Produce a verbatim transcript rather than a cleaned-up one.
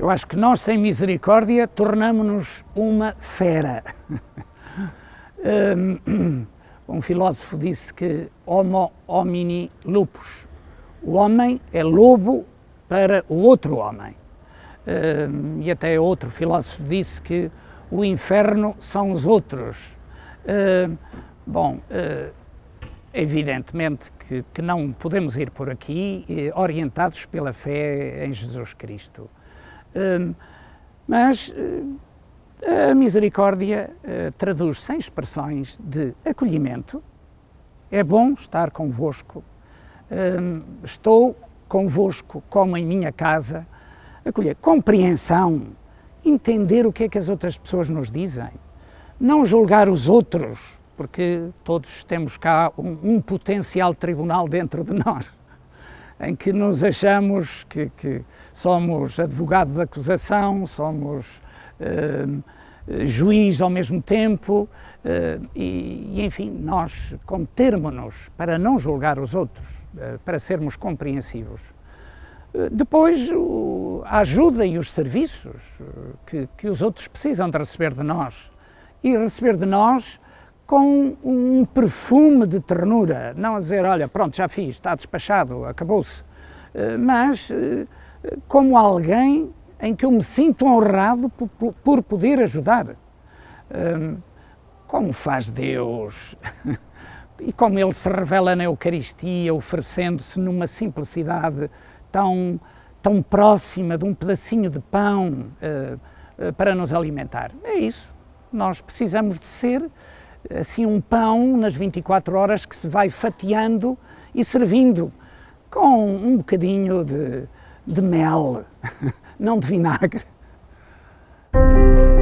Eu acho que nós, sem misericórdia, tornamo-nos uma fera. Um filósofo disse que homo homini lupus. O homem é lobo para o outro homem. E até outro filósofo disse que o inferno são os outros. Bom, evidentemente que, que não podemos ir por aqui orientados pela fé em Jesus Cristo. Mas a misericórdia traduz-se em expressões de acolhimento. É bom estar convosco. Estou convosco como em minha casa. Acolher, compreensão, entender o que é que as outras pessoas nos dizem. Não julgar os outros, porque todos temos cá um, um potencial tribunal dentro de nós, em que nos achamos que, que somos advogado de acusação, somos uh, juiz ao mesmo tempo, uh, e, e, enfim, nós contermo-nos para não julgar os outros, uh, para sermos compreensivos. Uh, depois, uh, a ajuda e os serviços uh, que, que os outros precisam de receber de nós, e receber de nós com um perfume de ternura, não a dizer, olha, pronto, já fiz, está despachado, acabou-se, mas como alguém em que eu me sinto honrado por, por poder ajudar. Como faz Deus e como Ele se revela na Eucaristia, oferecendo-se numa simplicidade tão, tão próxima de um pedacinho de pão para nos alimentar. É isso, nós precisamos de ser assim um pão nas vinte e quatro horas que se vai fatiando e servindo com um bocadinho de, de mel, não de vinagre.